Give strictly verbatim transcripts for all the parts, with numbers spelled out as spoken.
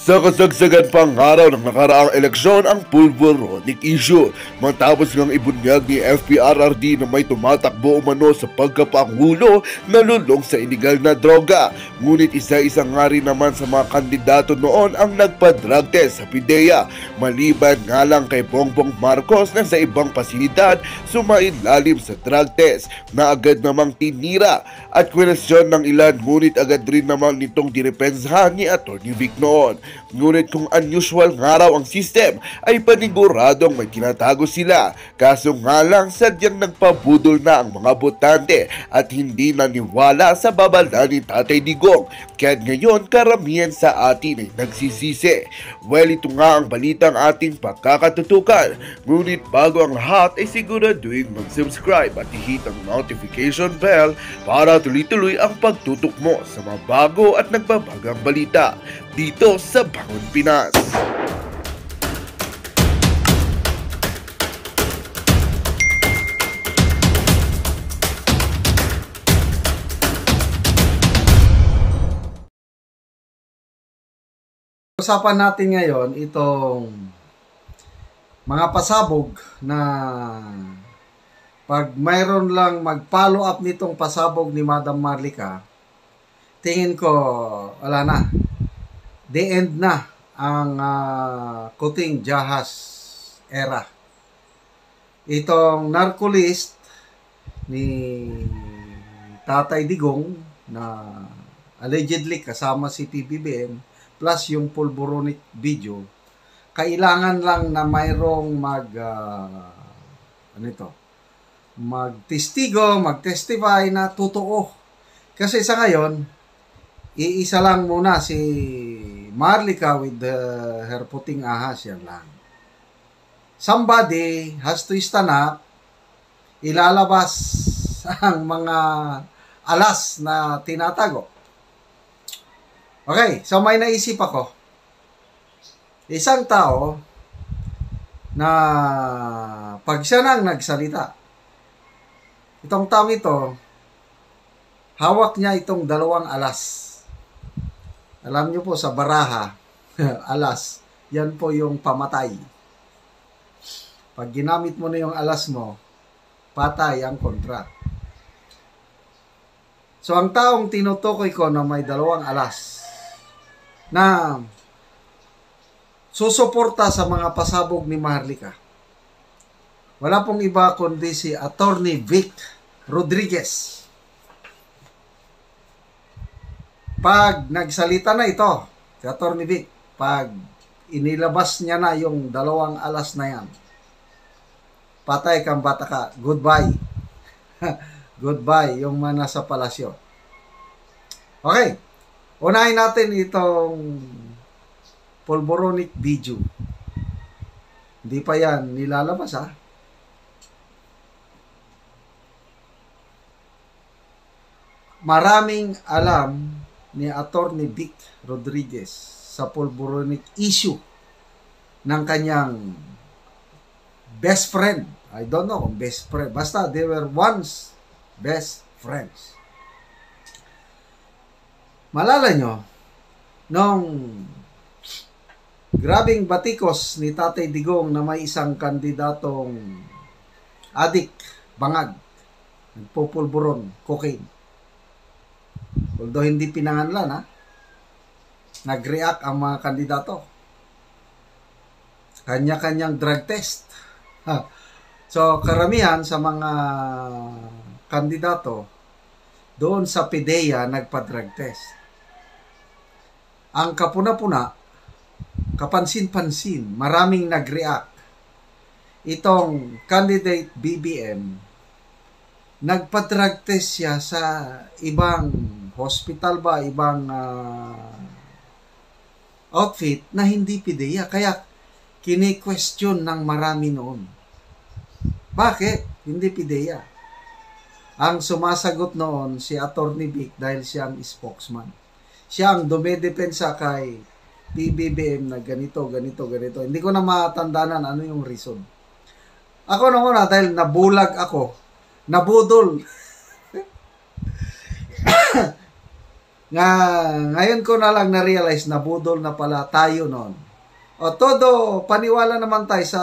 Sa kasagsagan pang araw ng nakaraang eleksyon ang pulboronic issue matapos ngang ibunyag ni F P R R D na may tumatakbo umano sa pagkapangulo na lulong sa iligal na droga. Ngunit isa-isa nga rin naman sa mga kandidato noon ang nagpa-drug test sa PIDEA, maliban nga lang kay Bongbong Marcos na sa ibang pasilidad sumailalim sa drug test na agad namang tinira at kwenestyon ng ilan, ngunit agad rin namang nitong dinepensahan ni Attorney Vic noon. Ngunit kung unusual nga raw ang system ay paniguradong may tinatago sila, kaso nga lang sadyang nagpabudol na ang mga botante at hindi naniwala sa babala ni Tatay Digong, kaya ngayon karamihan sa atin ay nagsisisi. Well, ito nga ang balitang ating pagkakatutukan, ngunit bago ang lahat ay siguraduhin mag-subscribe at i-hit ang notification bell para tuloy-tuloy ang pagtutok mo sa mga bago at nagbabagang balita dito sa Bangon Pinas. Usapan natin ngayon itong mga pasabog na pag mayroon lang mag-follow up nitong pasabog ni Madam Marlica, tingin ko wala na. The end na ang uh, Kuting Jahas era. Itong narcolist ni Tatay Digong na allegedly kasama si P B B M plus yung pulboronic video, kailangan lang na mayroong mag uh, ano ito, magtestigo, magtestify na totoo. Kasi sa ngayon, iisa lang muna si Marlica with uh, her puting ahas, yan lang. Somebody has to stand up, ilalabas ang mga alas na tinatago. Okay, so may naisip ako. Isang tao na pag siya nang nagsalita, itong tao ito, hawak niya itong dalawang alas. Alam niyo po sa baraha, alas, yan po yung pamatay. Pag ginamit mo na yung alas mo, patay ang kontra. So ang taong tinutukoy ko na may dalawang alas, na susuporta sa mga pasabog ni Marlica, wala pong iba kundi si Attorney Vic Rodriguez. Pag nagsalita na ito, si Attorney Vic, pag inilabas niya na yung dalawang alas na yan, patay kang bata ka, goodbye. Goodbye yung mga nasa palasyo. Okay, unahin natin itong pulboronic video. Hindi pa yan nilalabas, ha? Maraming alam ni Attorney Vic Rodriguez sa pulboronic issue ng kanyang best friend. I don't know kung best friend. Basta they were once best friends. Malala nyo, nung grabing batikos ni Tatay Digong na may isang kandidatong adik, bangag, nagpupulburon, cocaine. Although hindi pinanganlan, ha? Nag-react ang mga kandidato. Kanya-kanyang drug test. Ha. So, karamihan sa mga kandidato doon sa PIDEA nagpa-drug test. Ang kapuna-puna, kapansin-pansin, maraming nag-react. Itong candidate B B M, nagpa-drug test siya sa ibang hospital ba, ibang uh, outfit na hindi PIDEA. Kaya kini-question ng marami noon. Bakit hindi PIDEA? Ang sumasagot noon si Attorney Vic dahil siya ang spokesman. Siya ang dumedepensa kay P B B M na ganito, ganito, ganito. Hindi ko na matandanan ano yung reason. Ako na una dahil nabulag ako, nabudol. Nga, ngayon ko na lang na-realize na budol na pala tayo noon. O todo, paniwala naman tayo sa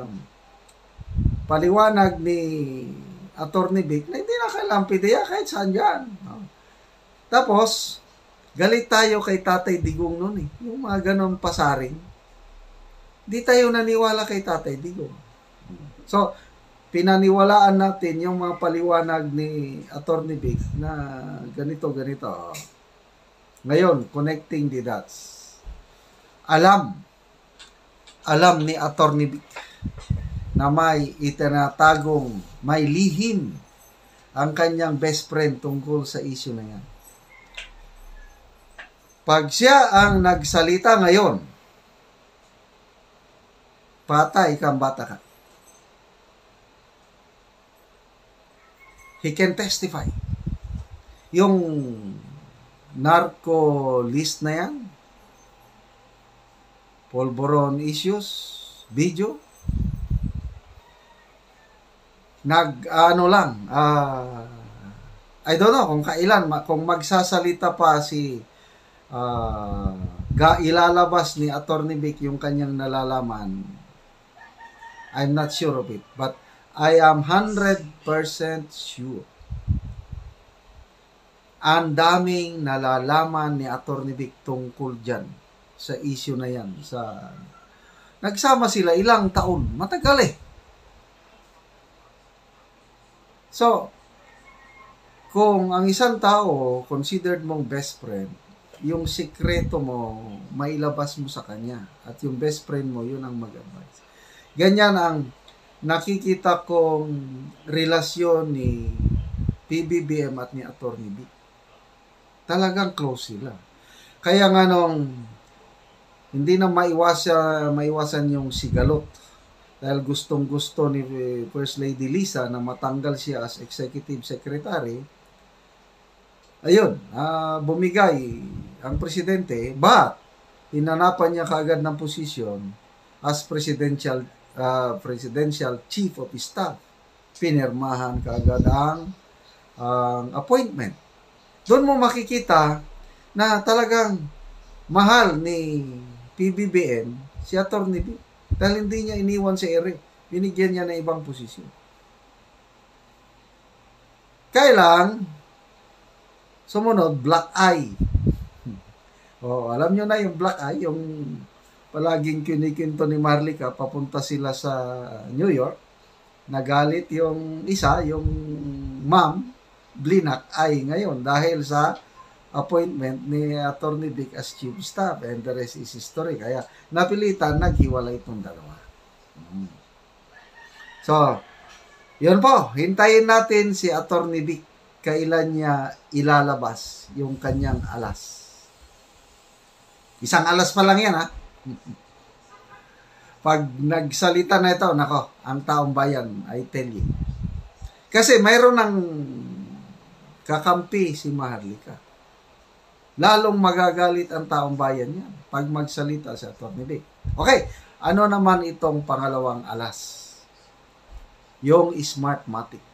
paliwanag ni Attorney Vic na hindi na kailangan P D E A kahit saan dyan. Tapos, galit tayo kay Tatay Digong noon eh. Yung mga ganon pasaring. Di tayo naniwala kay Tatay Digong. So, pinaniwalaan natin yung mga paliwanag ni Attorney Vic na ganito, ganito. Ngayon, connecting the dots. Alam, alam ni Attorney Vic na may itinatagong, may lihim ang kanyang best friend tungkol sa issue na yan. Pag siya ang nagsalita ngayon, patay kang bata ka. He can testify. Yung narco list na yan, Polvoron issues, video, nag, ano lang, uh, I don't know kung kailan, kung magsasalita pa si, uh, ga, ilalabas ni Attorney Vic yung kanyang nalalaman, I'm not sure of it, but I am one hundred percent sure. Ang daming nalalaman ni Attorney Vic tungkol dyan sa issue na yan. Sa, nagsama sila ilang taon. Matagal eh. So, kung ang isang tao considered mong best friend, yung sikreto mo, mailabas mo sa kanya. At yung best friend mo, yun ang mag-advise. Ganyan ang nakikita kong relasyon ni P B B M at ni Attorney Vic. Talagang close sila. Kaya nga nung hindi na maiwasan, maiwasan yung sigalot dahil gustong-gusto ni First Lady Lisa na matanggal siya as Executive Secretary, ayun, uh, bumigay ang presidente, but hinanapan niya kaagad ng posisyon as Presidential uh, Presidential Chief of Staff. Pinirmahan kaagad ang uh, appointment. Doon mo makikita na talagang mahal ni P B B M si Attorney Vic. Dahil hindi niya iniwan si Ere. Binigyan niya ng ibang posisyon. Kailang, sumunod, black eye. Oh, alam niyo na yung black eye, yung palaging kinikinto ni Marlica, papunta sila sa New York. Nagalit yung isa, yung ma'am, blinak ay ngayon dahil sa appointment ni Attorney Vic as Chief Staff, and the rest is history. Kaya napilitan, naghiwalay itong dalawa. Hmm. So, yun po, hintayin natin si Attorney Vic kailan niya ilalabas yung kanyang alas. Isang alas pa lang yan, ha? Pag nagsalita na ito, nako, ang taong bayan, I tell you. Kasi mayroon ng kakampi si Maharlika. Lalong magagalit ang taong bayan niya pag magsalita si Attorney Vic. Okay, ano naman itong pangalawang alas? Yung Smartmatic.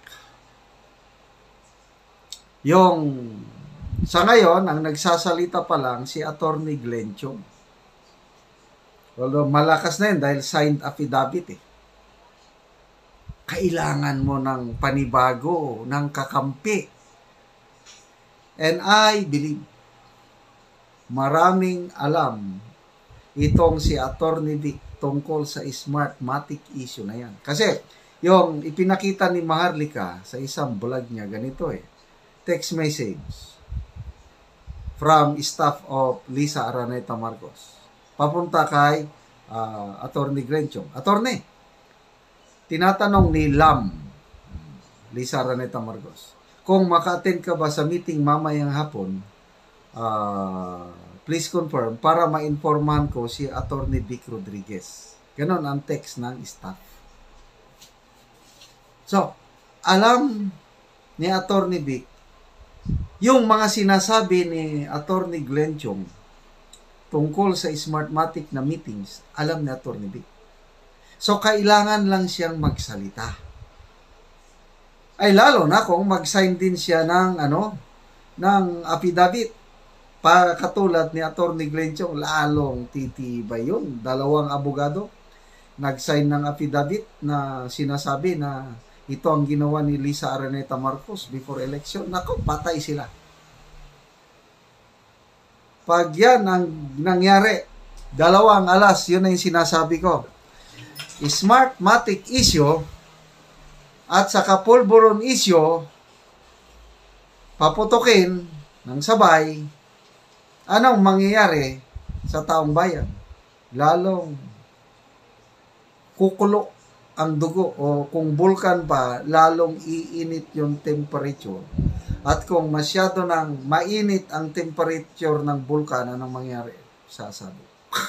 Yung, sa ngayon, ang nagsasalita pa lang si Attorney Glenn Chong. Although malakas na yun dahil signed affidavit eh. Kailangan mo ng panibago, ng kakampi. And I believe maraming alam itong si Attorney Vic tungkol sa Smartmatic issue na yan. Kasi yung ipinakita ni Maharlika sa isang vlog niya, ganito eh. Text message from staff of Lisa Araneta Marcos. Papunta kay uh, Attorney Glenn Chong. Attorney, tinatanong ni Lam, Lisa Araneta Marcos, kung maka-attend ka ba sa meeting mamayang hapon, uh, please confirm para ma-informan ko si Attorney Vic Rodriguez. Ganon ang text ng staff. So, alam ni Attorney Vic yung mga sinasabi ni Attorney Glenn Chong tungkol sa Smartmatic na meetings, alam ni Attorney Vic. So, kailangan lang siyang magsalita. Ay lalo na kung mag-sign din siya ng ano, ng affidavit. pa katulad ni Attorney Glenn Chong, lalong titibay yun. Dalawang abogado nag-sign ng affidavit na sinasabi na ito ang ginawa ni Lisa Araneta Marcos before election. Nako, patay sila. Pag yan ang nangyari, dalawang alas, yun na yung sinasabi ko. Smartmatic issue at saka pulburon issue, paputukin ng sabay, anong mangyayari sa taong bayan? Lalong kukulo ang dugo, o kung bulkan pa, lalong iinit yung temperature. At kung masyado nang mainit ang temperature ng bulkan, anong mangyayari? Sasabog.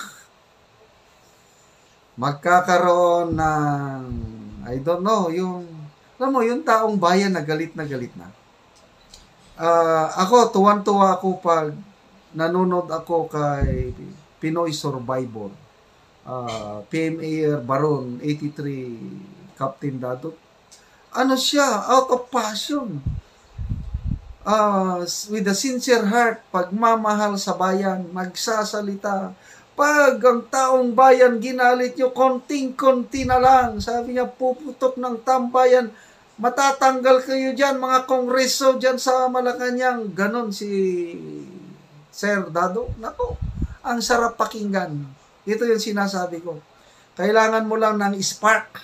Magkakaroon ng, I don't know, yung, alam mo, yung taong bayan na galit na galit na. Uh, ako, tuwan-tuwa ako pag nanonood ako kay Pinoy Survivor. Uh, P M Air Baron eighty-three Captain Dadot. Ano siya? Out of passion. Uh, with a sincere heart, pagmamahal sa bayan, magsasalita. Pag ang taong bayan ginalit nyo, konting-konti na lang. Sabi niya, puputok ng tambayan, matatanggal kayo dyan, mga kongreso dyan sa Malacanang. Ganon si Sir Dado. Nako, ang sarap pakinggan. Ito yung sinasabi ko. Kailangan mo lang ng spark.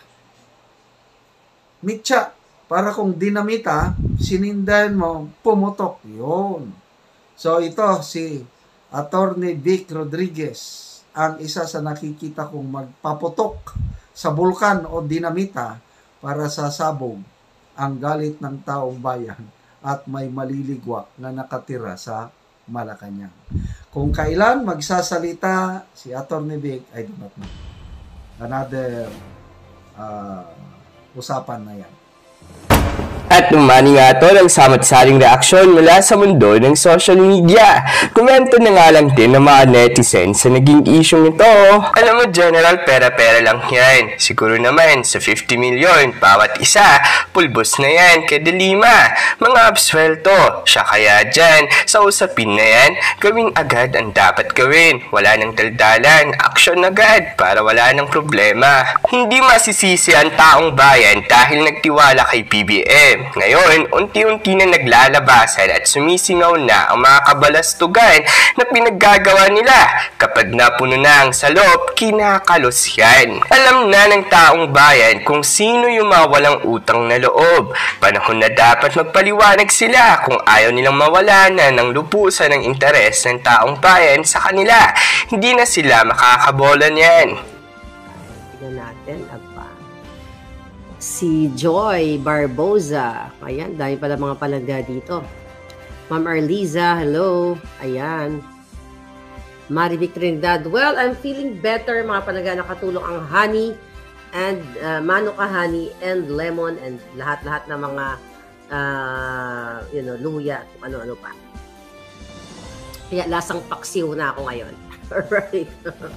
Mitya. Para kung dinamita, sinindahan mo, pumutok. Yun. So ito si Attorney Vic Rodriguez, ang isa sa nakikita kong magpaputok sa bulkan o dinamita para sasabog ang galit ng taong bayan at may maliligwak na nakatira sa Malacanang. Kung kailan magsasalita si Attorney Vic, I do not know. Another uh, usapan na yan. At umani nga ito ng samot-saring reaksyon mula sa mundo ng social media. Komento na nga lang din ng mga netizens sa naging isyong ito. Alam mo, General, pera-pera lang yan. Siguro naman sa fifty million, bawat isa, pulbos na yan, kada lima. Mga abswelto, siya kaya dyan. Sa usapin na yan, gawin agad ang dapat gawin. Wala nang daldalan, aksyon agad para wala nang problema. Hindi masisisi ang taong bayan dahil nagtiwala kay P B M. Ngayon, unti-unti na naglalabasan at sumisingaw na ang mga kabalastugan na pinaggagawa nila. Kapag napuno na ang salop, kinakalos yan. Alam na ng taong bayan kung sino yung mawalang utang na loob. Panahon na dapat magpaliwanag sila kung ayaw nilang mawala na ng lupusan ng interes ng taong bayan sa kanila. Hindi na sila makakabolan yan. Tignan natin, agpa. Si Joy Barboza. Ayan, dahil pala mga palangga dito. Ma'am Arliza, hello. Ayan. Marivic Trindad. Well, I'm feeling better, mga palangga. Nakatulong ang honey and uh, manuka honey and lemon and lahat-lahat ng mga uh, you know, luya, ano-ano pa. Kaya lasang paksiw na ako ngayon. Alright.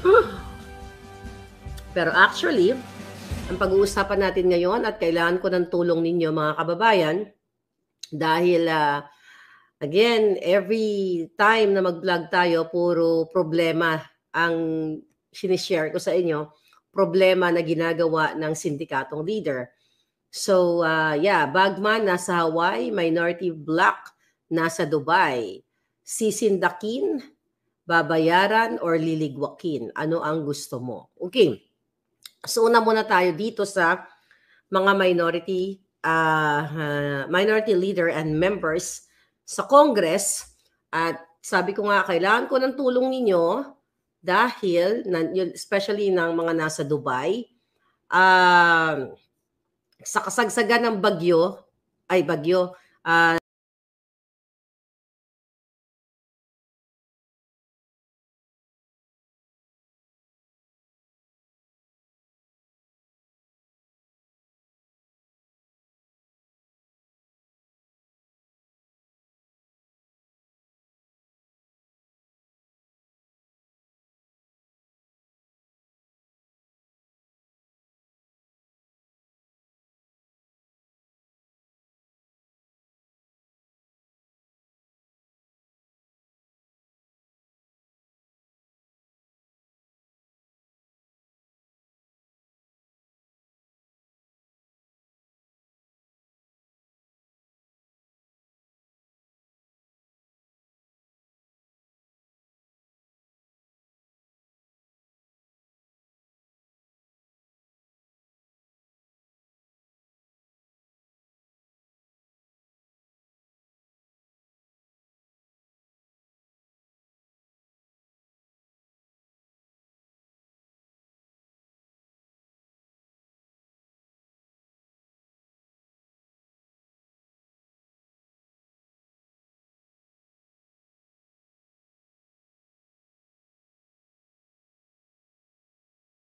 Pero actually, ang pag-uusapan natin ngayon at kailangan ko ng tulong ninyo mga kababayan dahil uh, again, every time na mag-vlog tayo, puro problema ang sinishare ko sa inyo, problema na ginagawa ng sindikatong leader. So uh, yeah, Bagman nasa Hawaii, Minority Black nasa Dubai. Sisindakin, babayaran, or liligwakin? Ano ang gusto mo? Okay. So una muna tayo dito sa mga minority uh, uh, minority leader and members sa Congress. At sabi ko nga, kailangan ko ng tulong ninyo dahil, especially ng mga nasa Dubai, uh, sa kasagsagan ng bagyo, ay bagyo, uh,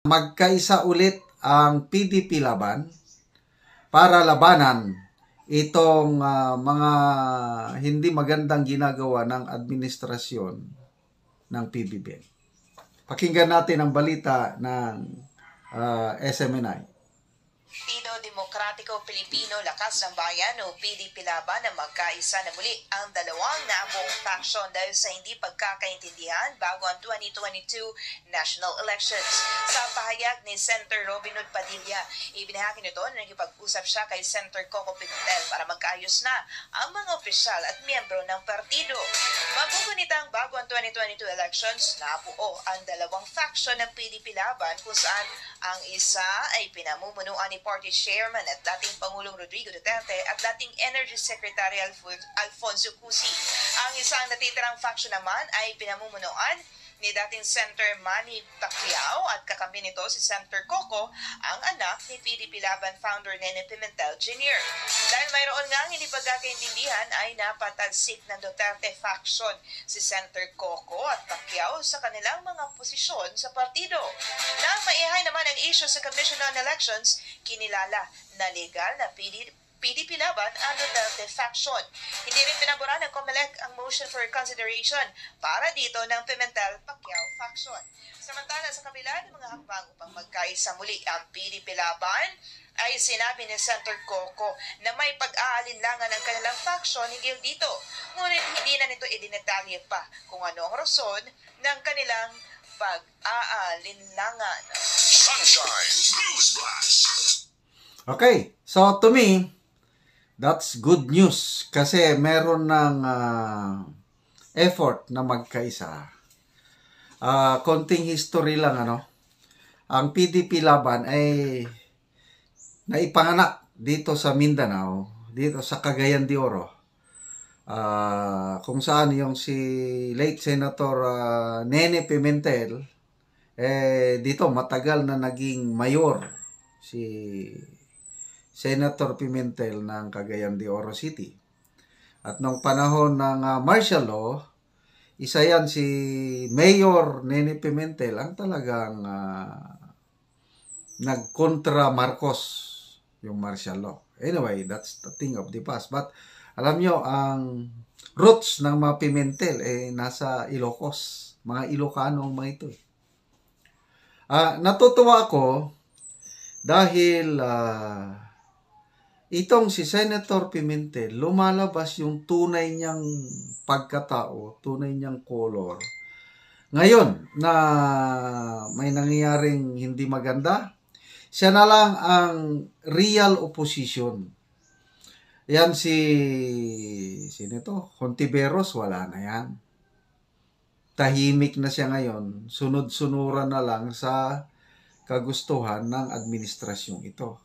magkaisa ulit ang P D P Laban para labanan itong uh, mga hindi magandang ginagawa ng administrasyon ng P B B M. Pakinggan natin ang balita ng uh, S M N I. Partido Demokratiko Pilipino Lakas ng Bayan o P D P Laban na magkaisa na muli ang dalawang nabuong faction dahil sa hindi pagkakaintindihan bago ang twenty twenty-two national elections. Sa pahayag ni Senator Robin Hood Padilla, ibinahagi nito na nagipag-usap siya kay Senator Coco Pimentel para magkaayos na ang mga opisyal at miyembro ng partido. Magugunitang bago ang twenty twenty-two elections, nabuo ang dalawang faction ng P D P Laban kung saan ang isa ay pinamumunuan ni Party Chairman at dating Pangulong Rodrigo Duterte at dating Energy Secretary Alfonso Cusi. Ang isang natitirang faction naman ay pinamumunuan ni dating Senator Manny Pacquiao at kakampi nito si Senator Coco, ang anak ni P D P Laban founder Nene Pimentel Junior Dahil mayroon nga hindi pagkakaintindihan ay napatalsik ng Duterte faction si Senator Coco at Pacquiao sa kanilang mga posisyon sa partido. Nang maihay naman ang issue sa Commission on Elections, kinilala na legal na P D P P D P Laban ang Duterte faction. Hindi rin pinabura ng COMELEC ang motion for consideration para dito ng Pimentel-Pacquiao faction. Samantala sa kabila ng mga hakbang upang magkaisa muli ang P D P Laban, ay sinabi ni Senator Coco na may pag-aalinlangan ng kanilang faction hinggil dito. Ngunit hindi na nito idinetalye pa kung ano ang rason ng kanilang pag-aalinlangan. Sunshine News Blast. Okay, so to me, that's good news kasi meron ng uh, effort na magkaisa. Uh, konting history lang, ano. Ang P D P Laban ay naipanganak dito sa Mindanao, dito sa Cagayan de Oro. Uh, kung saan yung si late Senator uh, Nene Pimentel, eh, dito matagal na naging mayor si Senator Pimentel ng Cagayan de Oro City. At nung panahon ng uh, martial law, isa yan si Mayor Nene Pimentel ang talagang uh, nagkontra Marcos yung martial law. Anyway, that's the thing of the past. But alam nyo, ang roots ng mga Pimentel eh nasa Ilocos. Mga Ilocano ang mga ito. Eh. Uh, natutuwa ako dahil uh, itong si Senator Pimentel, lumalabas yung tunay niyang pagkatao, tunay niyang color. Ngayon, na may nangyayaring hindi maganda, siya na lang ang real opposition. Yan si, sino ito? Hontiveros, wala na yan. Tahimik na siya ngayon, sunod-sunuran na lang sa kagustuhan ng administrasyong ito.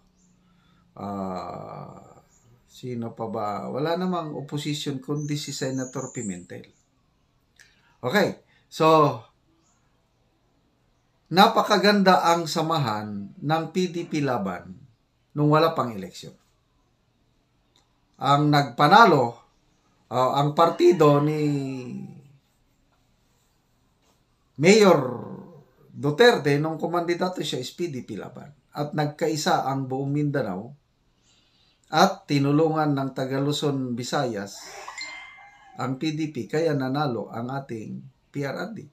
Uh, sino pa ba? Wala namang opposition kundi si Senator Pimentel. Okay, so napakaganda ang samahan ng P D P Laban nung wala pang eleksyon. Ang nagpanalo, uh, ang partido ni Mayor Duterte nung kumandidato siya is P D P Laban. At nagkaisa ang buong Mindanao at tinulungan ng taga Luzon, Visayas ang P D P, kaya nanalo ang ating P R R D.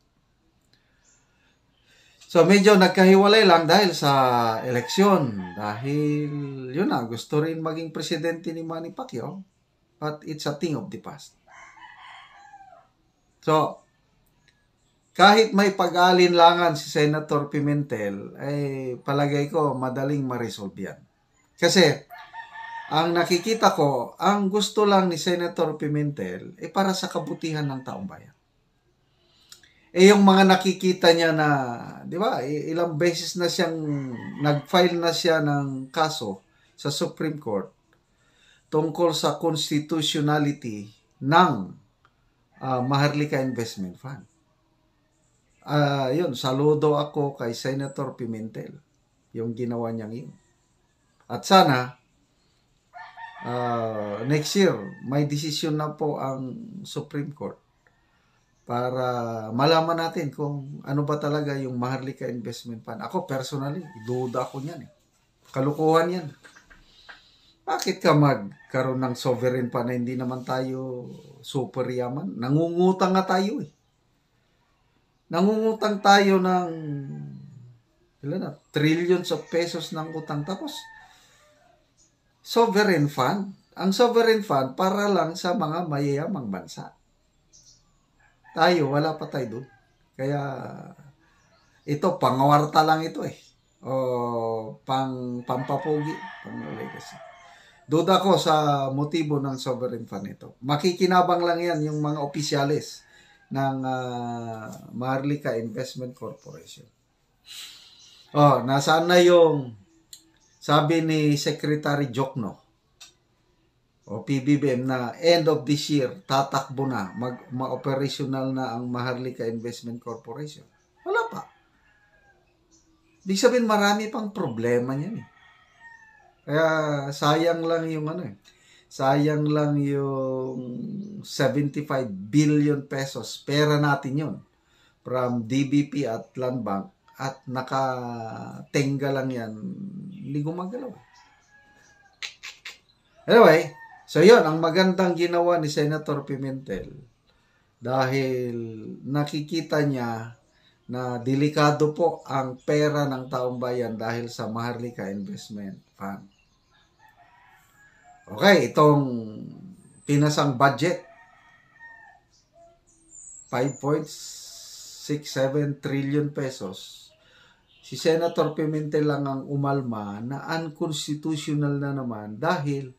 So medyo nagkahiwalay lang dahil sa eleksyon, dahil yun na, gusto rin maging presidente ni Manny Pacquiao, but it's a thing of the past. So kahit may pag-aalinlangan si Senator Pimentel, ay palagay ko madaling ma-resolve yan. Kasi ang nakikita ko, ang gusto lang ni Senator Pimentel ay para sa kabutihan ng taong bayan. Eh yung mga nakikita niya na, di ba, ilang beses na siyang nag-file na siya ng kaso sa Supreme Court tungkol sa constitutionality ng uh, Maharlika Investment Fund. Uh, yun, saludo ako kay Senator Pimentel, yung ginawa niyang yun. At sana, uh, next year, may desisyon na po ang Supreme Court para malaman natin kung ano ba talaga yung Maharlika Investment Fund. Ako personally, duda ako niyan eh. Kalukuhan yan. Bakit ka magkaroon ng sovereign fund na hindi naman tayo super yaman? Nangungutang nga tayo eh. Nangungutang tayo ng ilan na, trillions of pesos ng utang. Tapos, sovereign fund. Ang sovereign fund para lang sa mga mayayamang bansa. Tayo, wala pa tayo doon. Kaya, ito, pangawarta lang ito eh. O pang pampapogi, pang legacy. Duda ko sa motibo ng sovereign fund ito. Makikinabang lang yan yung mga opisyales ng uh, Maharlika Investment Corporation. Oh, nasaan na yung sabi ni Secretary Jokno o P B B M na end of this year tatakbo na, mag ma-operational na ang Maharlika Investment Corporation. Wala pa. Ibig sabihin, marami pang problema niyan eh. Kaya sayang lang yung ano eh. Sayang lang yung seventy-five billion pesos. Pera natin yun. From D B P at Land Bank. At nakatenga lang yan. Hindi gumagalaw. Anyway, so yun. Ang magandang ginawa ni Senator Pimentel. Dahil nakikita niya na delikado po ang pera ng taong bayan dahil sa Maharlika Investment Fund. Okay, itong pinasang budget, five point six seven trillion pesos. Si Senator Pimentel lang ang umalma na unconstitutional na naman dahil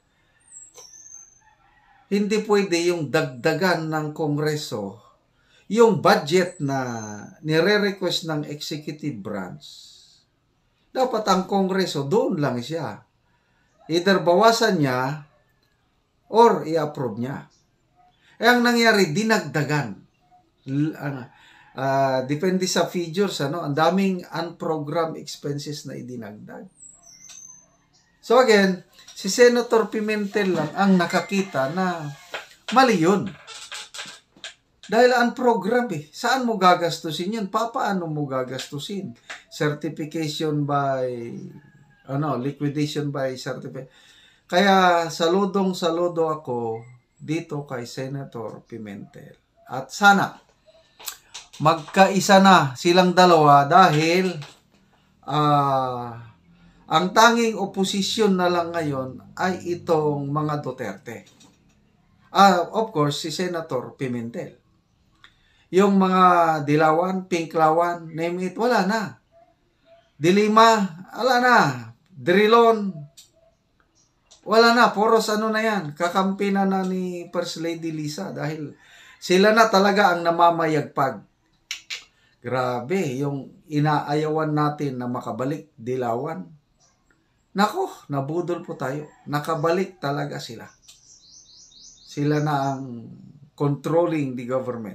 hindi pwede yung dagdagan ng Kongreso yung budget na nire-request ng executive branch. Dapat ang Kongreso, doon lang siya. Either bawasan niya or i-approve niya. Eh, ang nangyari, dinagdagan. Uh, uh, depende sa figures, ano, ang daming unprogrammed expenses na idinagdag. So again, si Senator Pimentel lang ang nakakita na mali yun. Dahil unprogram eh. Saan mo gagastusin yun? Papaano mo gagastusin? Certification by, ano, liquidation by certificate. Kaya saludong saludo ako dito kay Senator Pimentel. At sana, magkaisa na silang dalawa dahil uh, ang tanging oposisyon na lang ngayon ay itong mga Duterte. Uh, of course, si Senator Pimentel. Yung mga Dilawan, Pinklawan, name it, wala na. Dilima, wala na. Drilon, wala na. Poros ano na yan. Kakampi na na ni First Lady Lisa dahil sila na talaga ang namamayagpag. Grabe, yung inaayawan natin na makabalik, Dilawan. Nako, nabudol po tayo. Nakabalik talaga sila. Sila na ang controlling the government.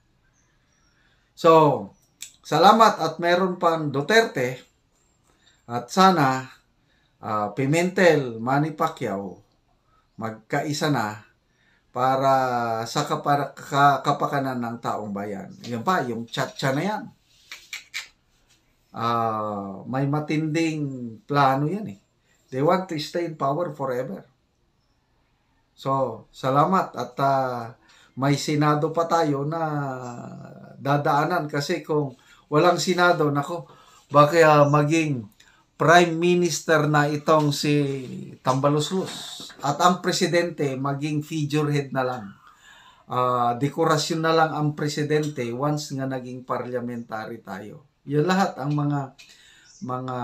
So, salamat at meron pang Duterte at sana uh, Pimentel, Manny Pacquiao magkaisa na para sa kapara, ka, kapakanan ng taong bayan. Yan pa, yung chat-cha na yan. Uh, may matinding plano yan eh. They want to stay in power forever. So, salamat at uh, may Senado pa tayo na dadaanan kasi kung walang Senado, nako, baka maging Prime Minister na itong si Tambaluslos at ang Presidente maging figurehead na lang. Uh, dekorasyon na lang ang Presidente once nga naging parliamentary tayo. Yan lahat ang mga mga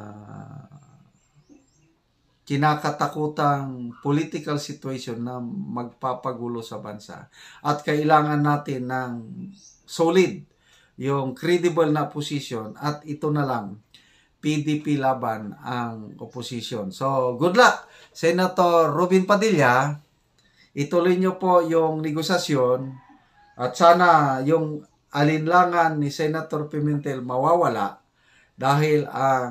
kinakatakutang political situation na magpapagulo sa bansa. At kailangan natin ng solid, yung credible na position at ito na lang, P D P laban ang opposition. So, good luck, Senator Robin Padilla. Ituloy nyo po yung negosasyon at sana yung alinlangan ni Senator Pimentel mawawala dahil ang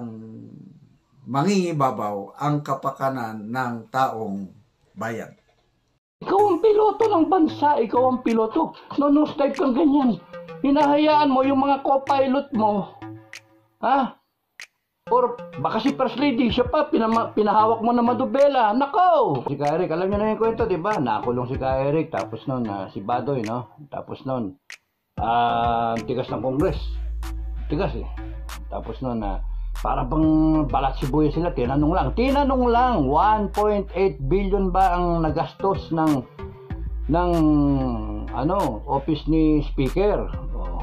mangingibabaw ang kapakanan ng taong bayan. Ikaw ang piloto ng bansa, ikaw ang piloto. No-nosedive kang ganyan. Hinahayaan mo yung mga co-pilot mo. Ha? Or baka si First Lady, siya pa, pinama, pinahawak mo na madubela. Nako! Si Ka Eric, alam niyo na yung kwento, di ba? Nakulong si Ka Eric, tapos nun, uh, si Badoy, no? Tapos nun, ah, uh, tigas ng Congress. Tigas eh. Tapos nun, uh, para bang balat sibuya sila, tinanong lang. Tinanong lang, one point eight billion ba ang nagastos ng, ng, ano, office ni Speaker? Oh.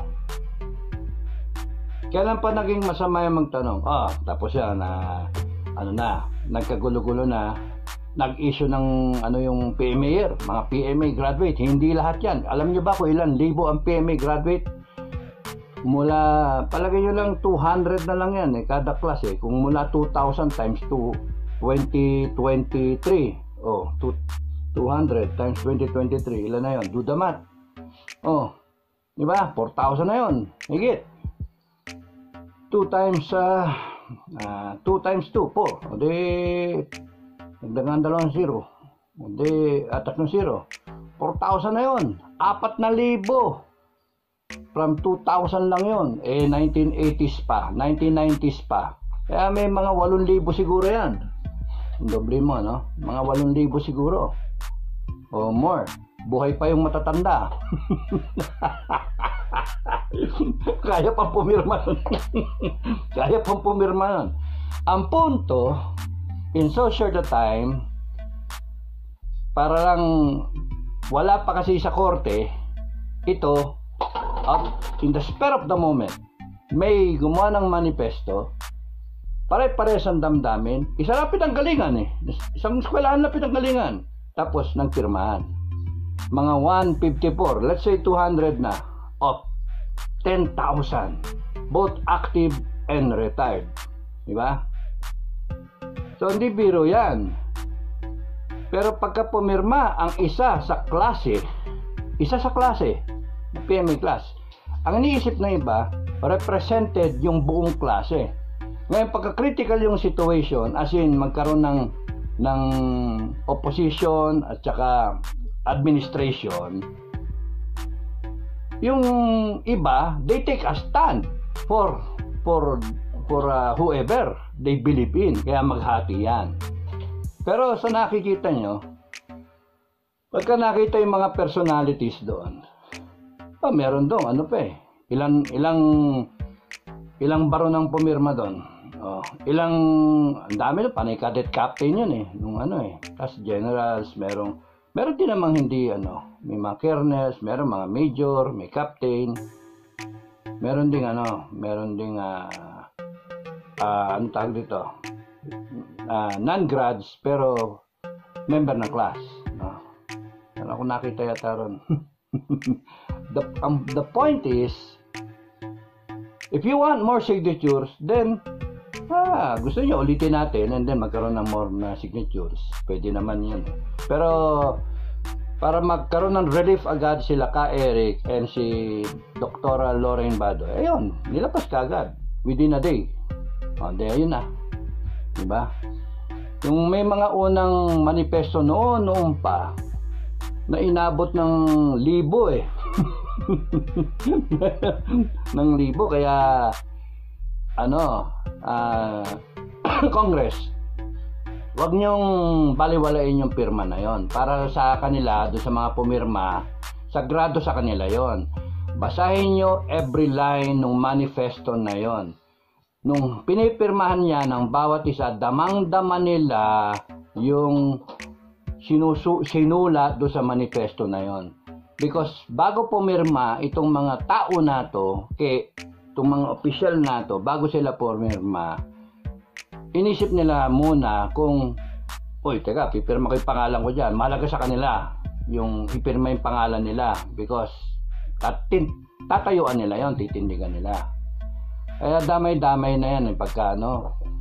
Kailan pa naging masama yung magtanong? Ah, tapos yan, na, ano na, nagkagulo-gulo na, nag-issue ng, ano yung P M A, mga P M A graduate. Hindi lahat yan. Alam nyo ba kung ilan libo ang P M A graduate? Mula, palagay nyo lang two hundred na lang yan, eh, kada class eh. Kung mula two thousand times two, twenty twenty-three. Oh, two hundred times twenty twenty-three. Ilan na yun? Do the math. Oh, di ba? four thousand na yun. Higit. two times, uh, uh, two times two, four. O di, nagdagan dalawang zero. O di, atak ng zero. four thousand na yun. Apat na libo. From two thousand lang yun. Eh, nineteen eighties pa. nineteen nineties pa. Kaya may mga eight libo siguro yan. Doble mo, no? Mga eight libo siguro. O more. Buhay pa yung matatanda. Kaya pang pumirma nun. Kaya pang pumirma nun. Ang punto, in so short a time, para lang wala pa kasi sa korte, ito, at in the spur of the moment, may gumawa ng manifesto, pare-pares ang damdamin, isa lapit ang galingan eh. Isang eskwelahan lapit ang galingan. Tapos, nang pirmahan. Mga one fifty-four, let's say two hundred na, of ten thousand, both active and retired. Diba? So, hindi biro yan. Pero pagka pumirma ang isa sa klase, isa sa klase, P M A class, ang iniisip na iba, represented yung buong klase. Ngayon, pagka-critical yung situation, as in, magkaroon ng, ng opposition at saka administration, yung iba, they take a stand for for for uh, whoever they believe in. Kaya maghati yan. Pero sa nakikita nyo, pagka nakita yung mga personalities doon, oh, meron doon, ano pa eh, ilang ilang ilang baron ang pumirma doon. Oh, ilang, ang dami doon, panay cadet captain yun eh, nung ano eh, tas generals, merong meron din namang hindi ano, may mga colonels, meron mga major, may captain. Meron ding ano, meron ding uh, uh, ano tawag dito? Uh, non-grads pero member ng class, no. Ano ako nakita yata ron. the um, the point is, if you want more signatures, then ah, gusto niyo ulitin natin and then magkaroon ng more na signatures. Pwede naman 'yun. Pero para magkaroon ng relief agad sila Ka Eric and si Doktora Lorraine Badoy, ayun, nilabas ka agad within a day. O, de, ayun na. Diba? Yung may mga unang manifesto noon, noon pa, na inabot ng libo eh. ng libo, kaya ano, uh, Congress, wag niyong baliwalain yung pirma na yon. Para sa kanila, doon sa mga pumirma, sagrado sa kanila yon. Basahin nyo every line ng manifesto na yon. Nung pinipirmahan niya ng bawat isa, damang-dama nila yung sinusu sinulat doon sa manifesto na yon. Because bago pumirma itong mga tao na to, kay itong mga opisyal na to, bago sila pumirma, inisip nila muna kung, uy, teka, pipirma ko yung pangalan ko dyan. Mahalaga sa kanila yung ipirma yung pangalan nila because tatin, tatayuan nila yon, titindigan nila. Kaya damay-damay na yan eh, pagka ano,